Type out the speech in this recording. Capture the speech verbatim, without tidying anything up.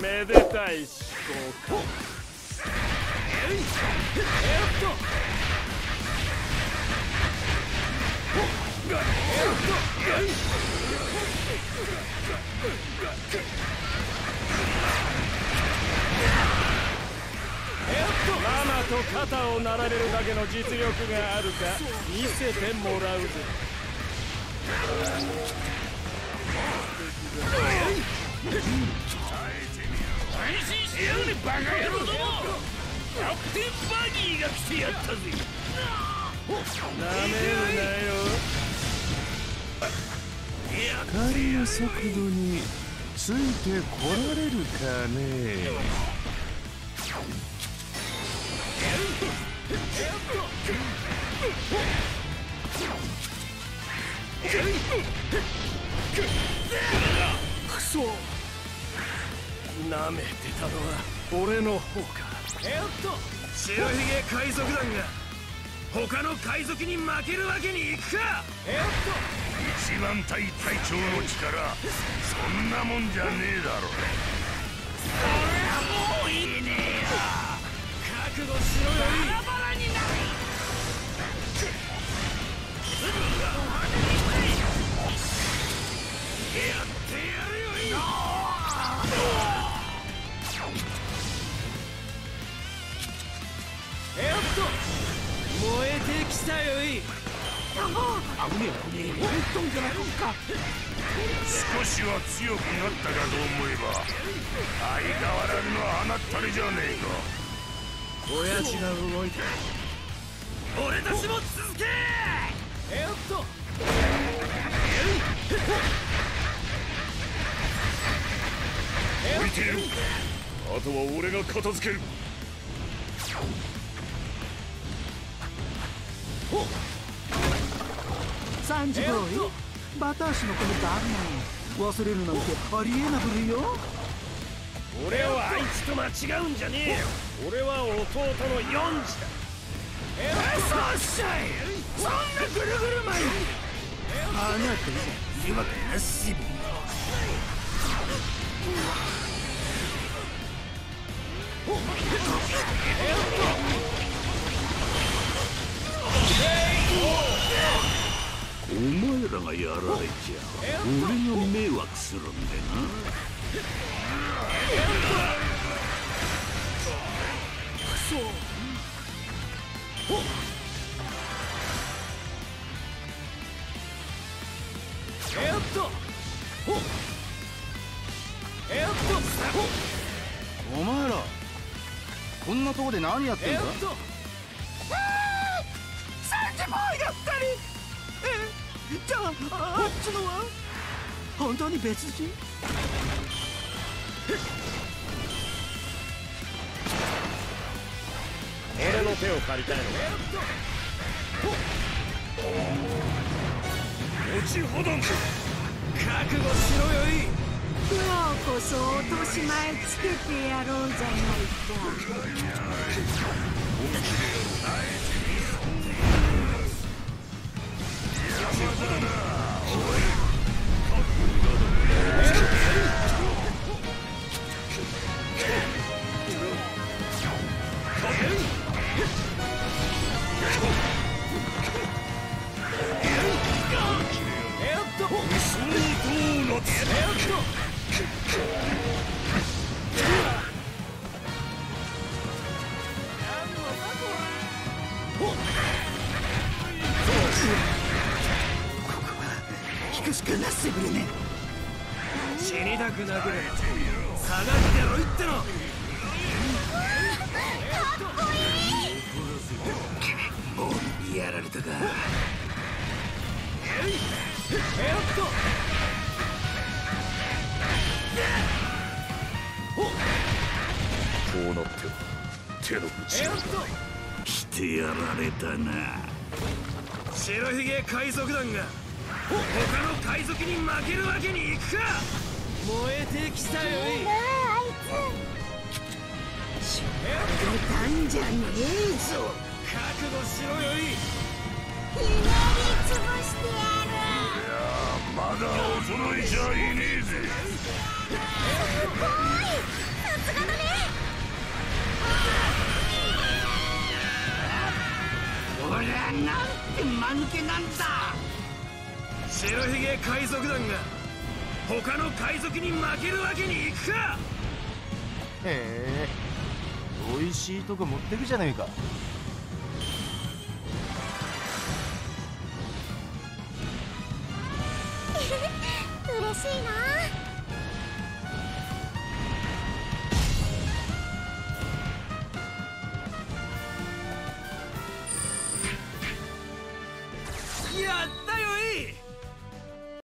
めでたい思考か。えっとママと肩を並べるだけの実力があるか見せてもらうぜ。安心してやるねバカ野郎ども。キャプテンバギーが来てやったぜ。なめるなよ。 光の速度についてこられるかね。 クソ、なめてたのは俺の方か。えっと白ひげ海賊団が他の海賊に負けるわけにいくか。えっと一番隊隊長の力そんなもんじゃねえだろ。 俺はもういいねえよ。覚悟しろよ。バラバラになる。やってやるよ。いいえっと燃えてきたよ。いいあぶねえ危ねえ。燃えとんじゃないか。 少しは強くなったかと思えば相変わらずの鼻ったれじゃねえか。 親父が動いた。俺たちも続け。えっと置いている。あとは俺が片付ける。 サンジボーイ、バタ足のこの旦那忘れるなんてありえなぶるよ。 俺はあいつと間違うんじゃねえよ。俺は弟のヨンジだ。えっそうっしゃい。そんなぐるぐる巻いてあなたいるわけなし。 お前らがやられちゃ俺が迷惑するんでな。 クソ。えっとえっとお前らこんなとこで何やってんだ。 えっとサンジボーイがふたり。えじゃああっちのは本当に別人。 俺の手を借りたいのか。 落ちほどん覚悟しろよ。いい今日こそ落とし前つけてやろうじゃないか。 引くしかなすぐれね。 死にたくなければ下がってろいっての。 ボールにやられたか。 えっとこうなっては手の内をしてやられたな。 白ひげ海賊団が他の海賊に負けるわけにいくか。燃えてきたよ。いいなああいつしょげたんじゃねえぞ。 覚悟しろよ。いいひねりつぶしてやる。 いやまだ衰えちゃいねえぜ。 すごい抜けなんだ。 白ひげ海賊団が他の海賊に負けるわけにいくか。 へえ、美味しいとこ持ってくじゃねえか。 嬉しいな。